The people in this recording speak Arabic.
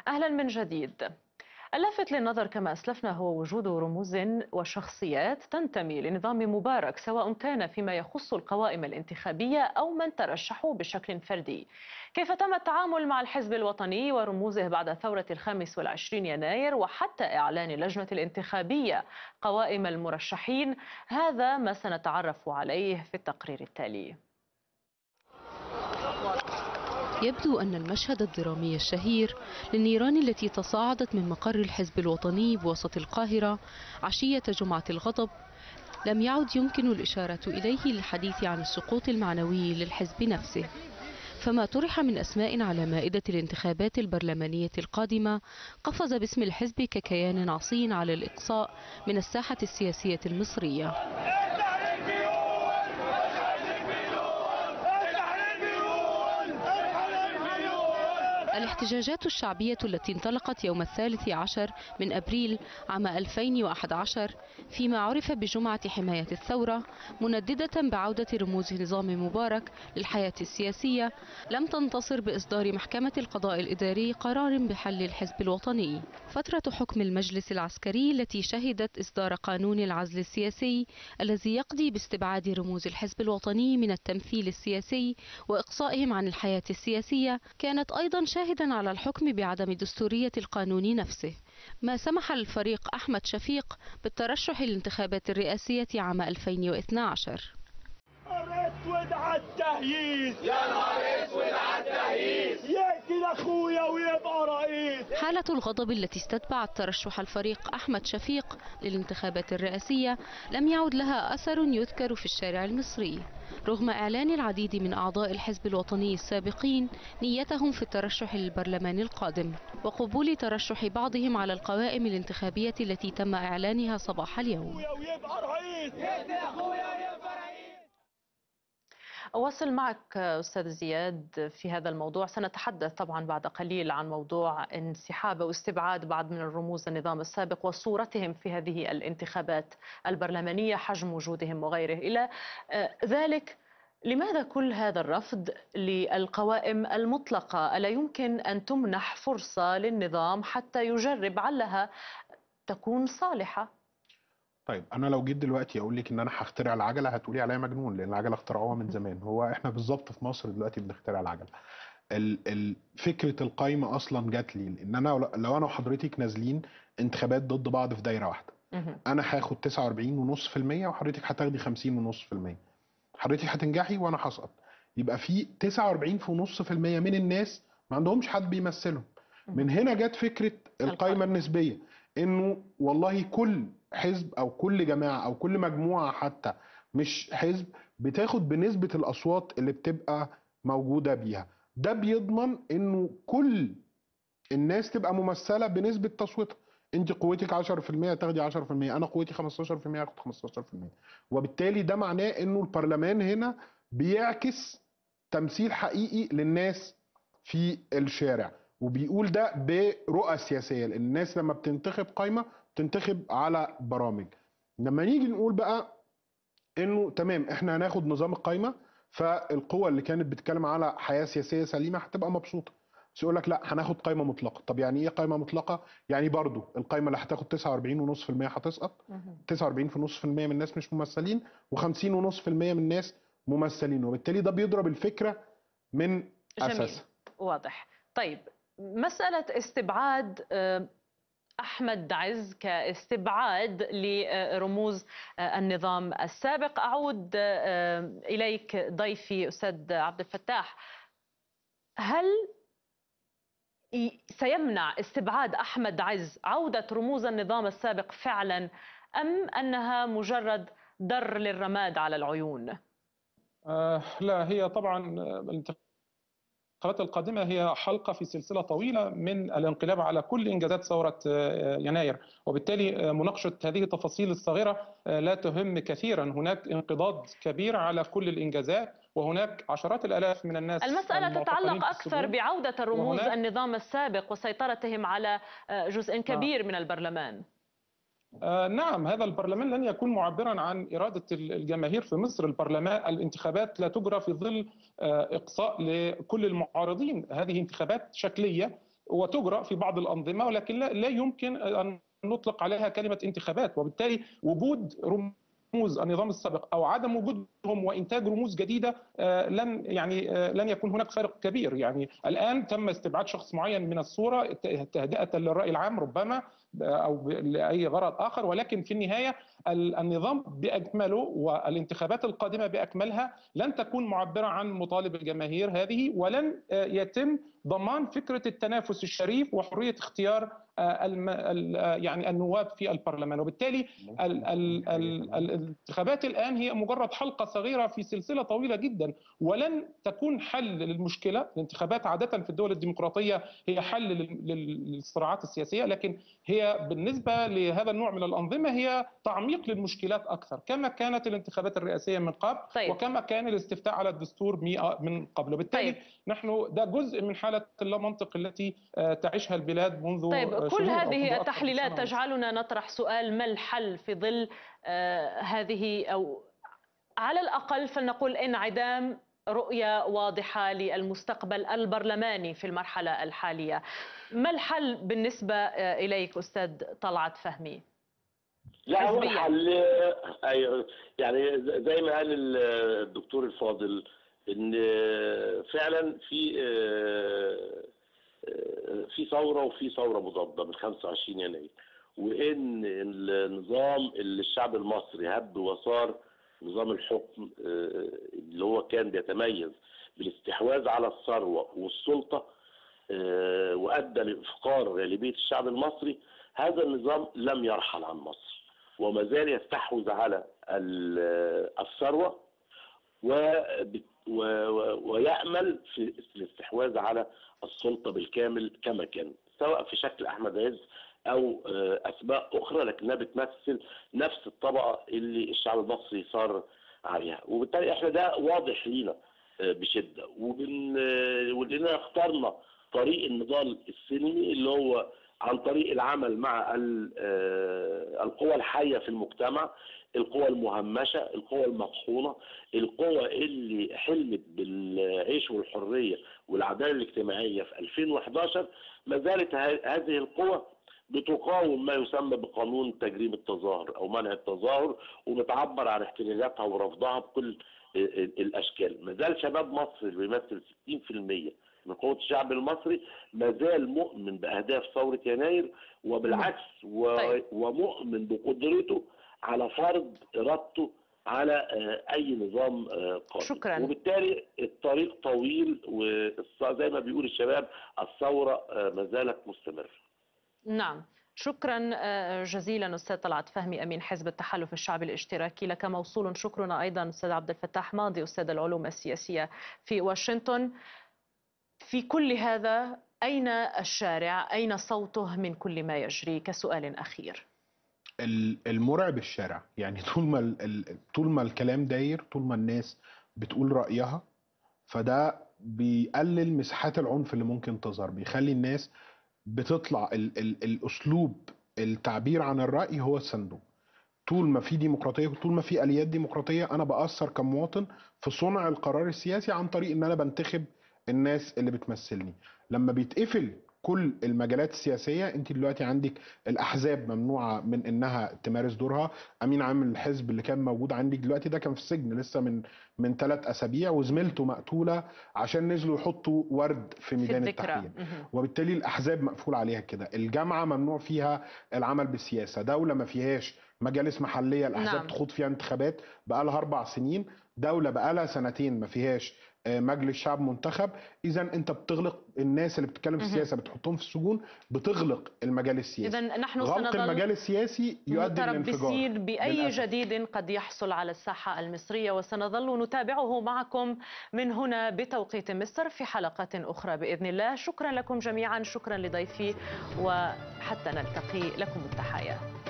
أهلا من جديد. اللافت للنظر كما أسلفنا هو وجود رموز وشخصيات تنتمي لنظام مبارك، سواء كان فيما يخص القوائم الانتخابية أو من ترشحوا بشكل فردي. كيف تم التعامل مع الحزب الوطني ورموزه بعد ثورة 25 يناير وحتى إعلان اللجنة الانتخابية قوائم المرشحين؟ هذا ما سنتعرف عليه في التقرير التالي. يبدو أن المشهد الدرامي الشهير للنيران التي تصاعدت من مقر الحزب الوطني بوسط القاهرة عشية جمعة الغضب لم يعد يمكن الإشارة إليه للحديث عن السقوط المعنوي للحزب نفسه، فما طرح من أسماء على مائدة الانتخابات البرلمانية القادمة قفز باسم الحزب ككيان عصي على الإقصاء من الساحة السياسية المصرية. الاحتجاجات الشعبية التي انطلقت يوم 13 من أبريل عام 2011 فيما عرف بجمعة حماية الثورة، منددة بعودة رموز نظام مبارك للحياة السياسية، لم تنتصر بإصدار محكمة القضاء الإداري قرار بحل الحزب الوطني. فترة حكم المجلس العسكري التي شهدت إصدار قانون العزل السياسي الذي يقضي باستبعاد رموز الحزب الوطني من التمثيل السياسي وإقصائهم عن الحياة السياسية كانت أيضا شاهدا على الحكم بعدم دستورية القانون نفسه، ما سمح للفريق أحمد شفيق بالترشح للانتخابات الرئاسية عام 2012. اسود على التهييس، يا نهار اسود على التهييس، يقتل اخويا ويبقى رئيس. حالة الغضب التي استتبعت ترشح الفريق أحمد شفيق للانتخابات الرئاسية لم يعد لها أثر يذكر في الشارع المصري، رغم إعلان العديد من أعضاء الحزب الوطني السابقين نيتهم في الترشح للبرلمان القادم وقبول ترشح بعضهم على القوائم الانتخابية التي تم إعلانها صباح اليوم. أواصل معك أستاذ زياد في هذا الموضوع. سنتحدث طبعا بعد قليل عن موضوع انسحاب واستبعاد بعض من الرموز النظام السابق وصورتهم في هذه الانتخابات البرلمانية، حجم وجودهم وغيره. إلى ذلك، لماذا كل هذا الرفض للقوائم المطلقة؟ ألا يمكن أن تمنح فرصة للنظام حتى يجرب علها تكون صالحة؟ طيب انا لو جيت دلوقتي اقول لك ان انا هخترع العجله هتقولي عليا مجنون، لان العجله اخترعوها من زمان. هو احنا بالظبط في مصر دلوقتي بنخترع العجله. فكره القايمه اصلا جات لي ان انا لو انا وحضرتك نازلين انتخابات ضد بعض في دايره واحده، انا هاخد 49.5% وحضرتك هتاخدي 50.5%، حضرتك هتنجحي وانا هسقط، يبقى في 49.5% من الناس ما عندهمش حد بيمثلهم. من هنا جت فكره القايمه النسبيه، انه والله كل حزب او كل جماعه او كل مجموعه حتى مش حزب بتاخد بنسبه الاصوات اللي بتبقى موجوده بيها. ده بيضمن انه كل الناس تبقى ممثله بنسبه تصويتها. انت قوتك 10% تاخدي 10%، انا قوتي 15% اخد 15%، وبالتالي ده معناه انه البرلمان هنا بيعكس تمثيل حقيقي للناس في الشارع، وبيقول ده برؤى سياسيه، لان الناس لما بتنتخب قايمه بتنتخب على برامج. لما نيجي نقول بقى انه تمام احنا هناخد نظام القايمه، فالقوى اللي كانت بتتكلم على حياه سياسيه سليمه هتبقى مبسوطه، بس يقول لك لا هناخد قايمه مطلقه. طب يعني ايه قايمه مطلقه؟ يعني برضو القايمه اللي هتاخد 49.5% هتسقط، 49.5% من الناس مش ممثلين و50.5% من الناس ممثلين، وبالتالي ده بيضرب الفكره من اساسها. واضح. طيب، مساله استبعاد أحمد عز كاستبعاد لرموز النظام السابق، أعود إليك ضيفي أستاذ عبد الفتاح. هل سيمنع استبعاد أحمد عز عودة رموز النظام السابق فعلا، أم أنها مجرد در للرماد على العيون؟ لا، هي طبعا الانتخابات القادمة هي حلقة في سلسلة طويلة من الانقلاب على كل إنجازات ثورة يناير، وبالتالي مناقشة هذه التفاصيل الصغيرة لا تهم كثيرا. هناك انقضاض كبير على كل الإنجازات، وهناك عشرات الآلاف من الناس. المسألة تتعلق أكثر بعودة الرموز النظام السابق وسيطرتهم على جزء كبير من البرلمان. نعم، هذا البرلمان لن يكون معبرا عن إرادة الجماهير في مصر. البرلمان، الانتخابات لا تجرى في ظل إقصاء لكل المعارضين. هذه انتخابات شكلية وتجرى في بعض الأنظمة، ولكن لا يمكن أن نطلق عليها كلمة انتخابات. وبالتالي وجود رموز النظام السابق او عدم وجودهم وانتاج رموز جديده لن يكون هناك فرق كبير. يعني الان تم استبعاد شخص معين من الصوره تهدئه للراي العام ربما او لاي غرض اخر، ولكن في النهايه النظام باكمله والانتخابات القادمه باكملها لن تكون معبره عن مطالب الجماهير هذه، ولن يتم ضمان فكره التنافس الشريف وحريه اختيار يعني النواب في البرلمان. وبالتالي الانتخابات الآن هي مجرد حلقة صغيرة في سلسلة طويلة جدا، ولن تكون حل للمشكلة. الانتخابات عادة في الدول الديمقراطية هي حل للصراعات السياسية، لكن هي بالنسبة لهذا النوع من الأنظمة هي تعميق للمشكلات أكثر، كما كانت الانتخابات الرئاسية من قبل. طيب. وكما كان الاستفتاء على الدستور من قبل. وبالتالي طيب. نحن ده جزء من حالة اللامنطق التي تعيشها البلاد منذ طيب. كل هذه التحليلات تجعلنا نطرح سؤال: ما الحل في ظل هذه، أو على الأقل فلنقول انعدام رؤية واضحة للمستقبل البرلماني في المرحلة الحالية؟ ما الحل بالنسبة إليك أستاذ طلعت فهمي؟ لا، هو الحل يعني زي ما قال الدكتور الفاضل ان فعلا في ثوره وفي ثوره مضاده من 25 يناير، وان النظام اللي الشعب المصري هب وصار نظام الحكم اللي هو كان بيتميز بالاستحواذ على الثروه والسلطه وادى لافقار غالبيه الشعب المصري، هذا النظام لم يرحل عن مصر وما زال يستحوذ على الثروه ويأمل في الاستحواذ على السلطة بالكامل كما كان، سواء في شكل أحمد عز أو أسماء أخرى، لكنها بتمثل نفس الطبقة اللي الشعب المصري صار عليها. وبالتالي احنا ده واضح لينا بشدة، ولأننا اخترنا طريق النضال السلمي اللي هو عن طريق العمل مع القوى الحية في المجتمع، القوى المهمشة، القوى المطحونة، القوى اللي حلمت بالعيش والحرية والعدالة الاجتماعية في 2011. ما زالت هذه القوى بتقاوم ما يسمى بقانون تجريم التظاهر أو منع التظاهر، وبتعبر عن احتجاجاتها ورفضها بكل الأشكال. ما زال شباب مصر اللي بيمثل 60% من قوة الشعب المصري ما زال مؤمن بأهداف ثورة يناير، وبالعكس ومؤمن بقدرته على فرض إرادته على أي نظام قادم. شكرا. وبالتالي الطريق طويل، وزي ما بيقول الشباب الثورة ما زالت مستمرة. نعم، شكرا جزيلا أستاذ طلعت فهمي أمين حزب التحالف الشعبي الاشتراكي. لك موصول شكرنا أيضا أستاذ عبد الفتاح ماضي أستاذ العلوم السياسية في واشنطن. في كل هذا أين الشارع؟ أين صوته من كل ما يجري؟ كسؤال أخير. المرعب الشارع، يعني طول ما الكلام داير، طول ما الناس بتقول رأيها، فده بيقلل مساحات العنف اللي ممكن تظهر، بيخلي الناس بتطلع الأسلوب التعبير عن الرأي هو الصندوق. طول ما في ديمقراطية، طول ما في آليات ديمقراطية، أنا بأثر كمواطن في صنع القرار السياسي عن طريق إن أنا بنتخب الناس اللي بتمثلني. لما بيتقفل كل المجالات السياسية، انت دلوقتي عندك الأحزاب ممنوعة من إنها تمارس دورها. أمين عام الحزب اللي كان موجود عندك دلوقتي ده كان في السجن لسه من 3 أسابيع، وزميلته مقتولة عشان نزلوا يحطوا ورد في ميدان التحرير. وبالتالي الأحزاب مقفول عليها كده. الجامعة ممنوع فيها العمل بالسياسة. دولة ما فيهاش مجالس محلية الأحزاب تخوض فيها انتخابات بقالها 4 سنين. دولة بقالها 2 ما فيهاش مجلس شعب منتخب. إذا أنت بتغلق الناس اللي بتتكلم في السياسة، بتحطهم في السجون، بتغلق المجال السياسي. إذا نحن غلق المجال السياسي يؤدي للانفجار. متربصين بأي جديد قد يحصل على الساحة المصرية، وسنظل نتابعه معكم من هنا بتوقيت مصر في حلقات أخرى بإذن الله. شكرا لكم جميعا، شكرا لضيفي، وحتى نلتقي لكم التحايا.